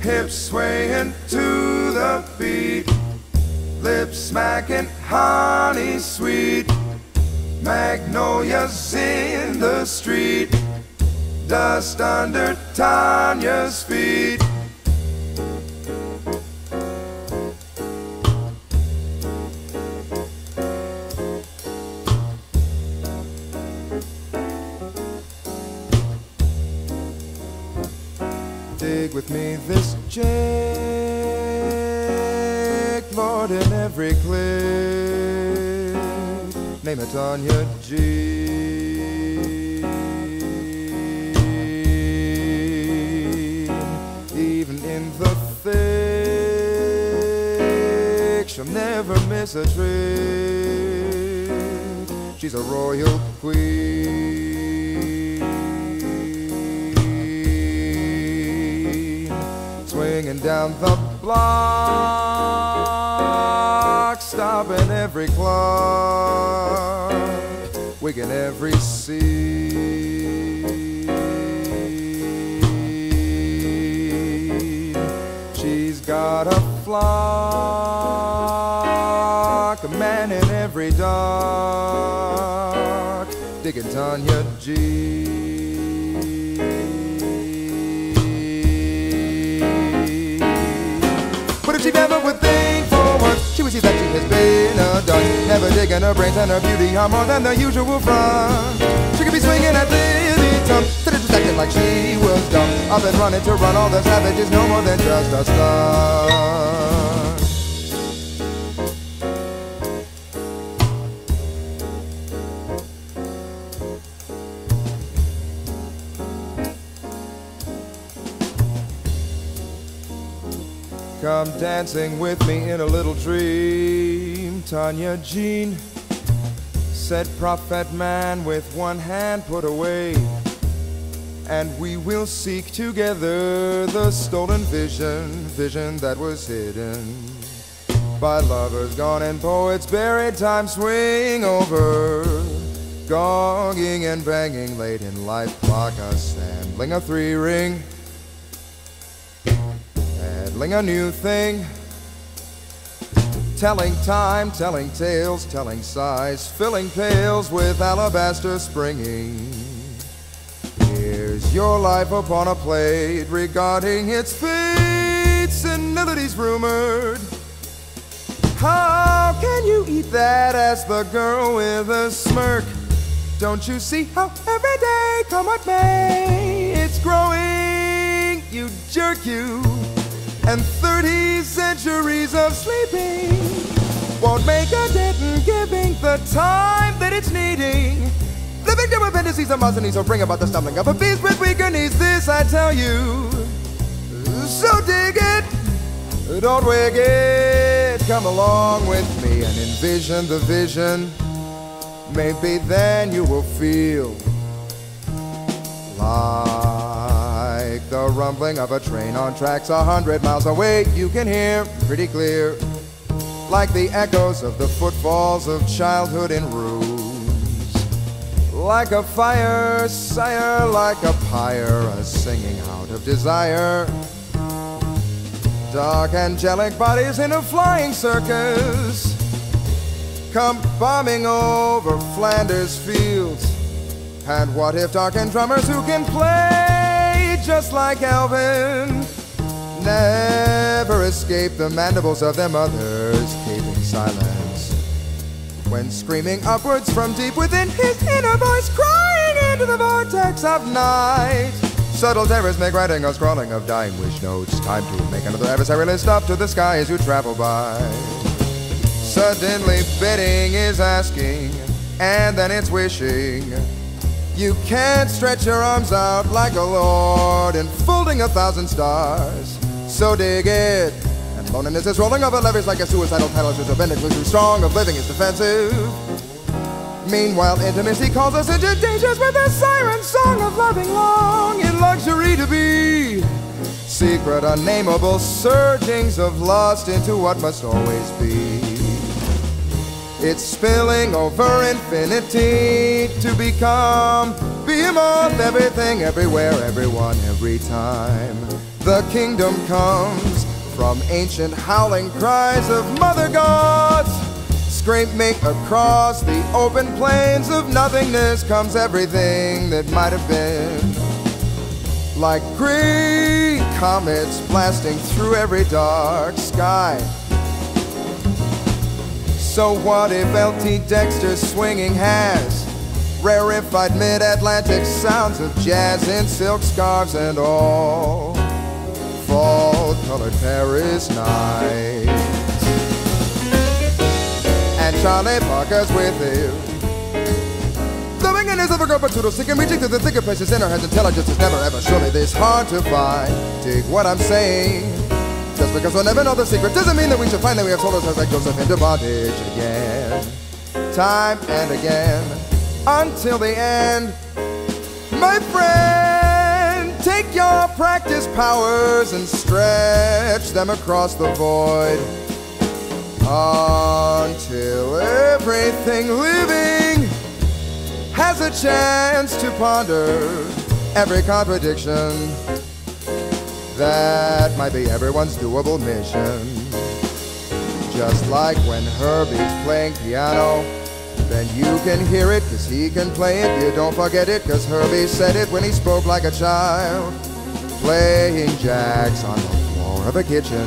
hips swaying to the beat, lips smacking honey sweet, magnolias in the street, dust under Tanya's feet. Dig with me this jig, Lord, in every click. Name it Tanya G. Even in the thick, she'll never miss a trick. She's a royal queen. Swinging down the block, stopping every clock, waking every scene. She's got a flock, a man in every dock, digging Tanya G. But if she never would think for once, she would see that she has been a dunce, never digging her brains and her beauty are more than the usual front. She could be swinging at Lily Tum, instead of just acting like she was dumb, up and running to run all the savages, no more than just a stunt. Come dancing with me in a little dream, Tanya Jean, said prophet man with one hand put away, and we will seek together the stolen vision that was hidden by lovers gone and poets buried. Time swing over, gonging and banging late in life clock, assembling a 3-ring, a new thing, telling time, telling tales, telling sighs, filling pails with alabaster springing. Here's your life upon a plate, regarding its fate, senility's rumored. How can you eat that? asked the girl with a smirk. Don't you see how every day, come what may, it's growing, you jerk you. And 30 centuries of sleeping won't make a dent in giving the time that it's needing. The victim of fantasies of Masani, so bring about the stumbling of a beast with weaker knees. This I tell you, so dig it, don't wig it. Come along with me and envision the vision. Maybe then you will feel like the rumbling of a train on tracks 100 miles away. You can hear pretty clear, like the echoes of the footfalls of childhood in rooms. Like a fire, sire, like a pyre, a singing out of desire. Dark angelic bodies in a flying circus come bombing over Flanders fields. And what if darkened drummers who can play just like Alvin never escape the mandibles of their mothers, keeping silence when screaming upwards from deep within, his inner voice crying into the vortex of night. Subtle terrors make writing a scrawling of dying wish notes. Time to make another adversary list up to the sky as you travel by. Suddenly bidding is asking, and then it's wishing. You can't stretch your arms out like a lord, enfolding 1,000 stars. So dig it. And loneliness is rolling over levees like a suicidal tidal shoes of ending too strong, of living is defensive. Meanwhile, intimacy calls us into dangers with a siren song of loving long in luxury to be. Secret, unnameable surgings of lust into what must always be. It's spilling over infinity to become behemoth, everything, everywhere, everyone, every time. the kingdom comes from ancient howling cries of mother gods. Scraping across the open plains of nothingness comes everything that might have been. Like green comets blasting through every dark sky. So what if LT Dexter's swinging has rarefied mid-Atlantic sounds of jazz in silk scarves and all fall-colored Paris nights? And Charlie Parker's with him. The winging of a girl potato seeking, reaching through the thicker places in her head. Intelligence is never ever surely this hard to find. Dig what I'm saying. Just because we'll never know the secret doesn't mean that we should find that we have sold ourselves like Joseph into bondage again. Time and again. Until the end. My friend, take your practice powers and stretch them across the void. Until everything living has a chance to ponder every contradiction. That might be everyone's doable mission. Just like when Herbie's playing piano, then you can hear it cause he can play it. You don't forget it cause Herbie said it when he spoke like a child, playing jacks on the floor of a kitchen.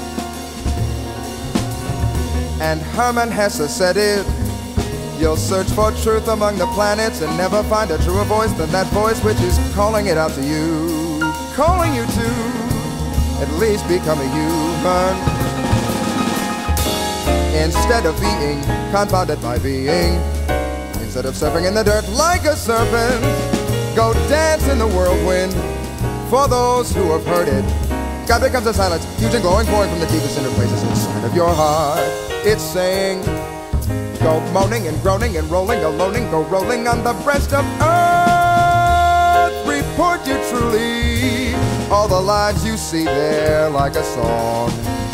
And Hermann Hesse said it, you'll search for truth among the planets and never find a truer voice than that voice which is calling it out to you, calling you to at least become a human. Instead of being confounded by being, instead of surfing in the dirt like a serpent, go dance in the whirlwind. For those who have heard it, God becomes a silence, huge and glowing, pouring from the deepest inner places inside of your heart. It's saying, go moaning and groaning and rolling, aloning, go rolling on the breast of earth. Report you truly, all the lives you see there like a song,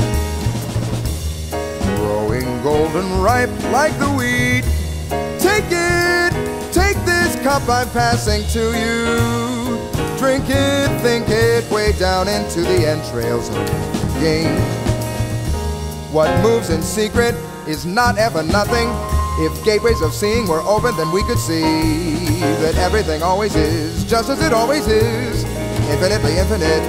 growing golden ripe like the wheat. Take it, take this cup I'm passing to you. Drink it, think it, way down into the entrails of the game. What moves in secret is not ever nothing. If gateways of seeing were open, then we could see that everything always is, just as it always is, infinitely infinite.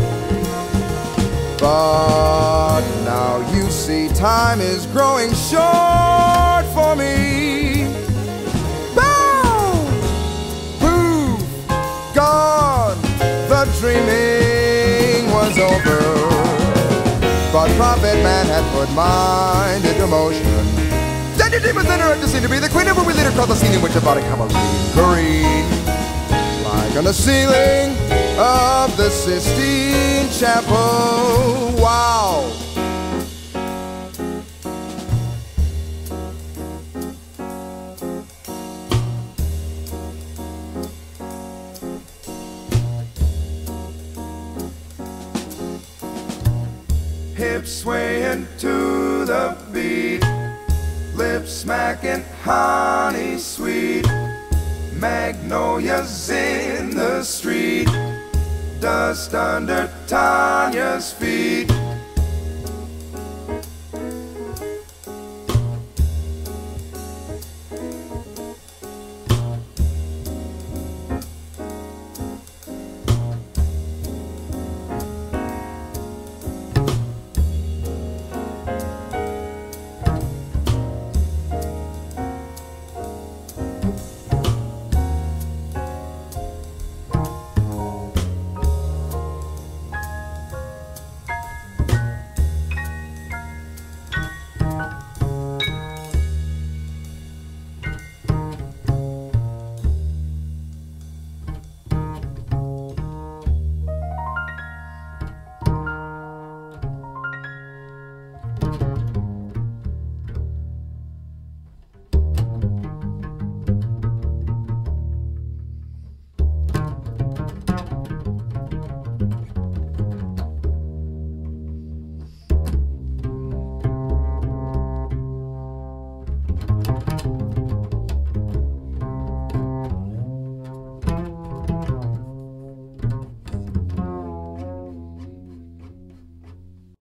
But now you see time is growing short for me. Bow! Poof! Gone! The dreaming was over. But Prophet Man had put mind into motion. Then your demons enter to seem to be the queen of what we later called the scene in which her body cavalry green. Like on the ceiling of the Sistine Chapel. Wow! Hips swaying to the beat, lips smacking honey sweet, magnolias in the street, dust under Tanya's feet.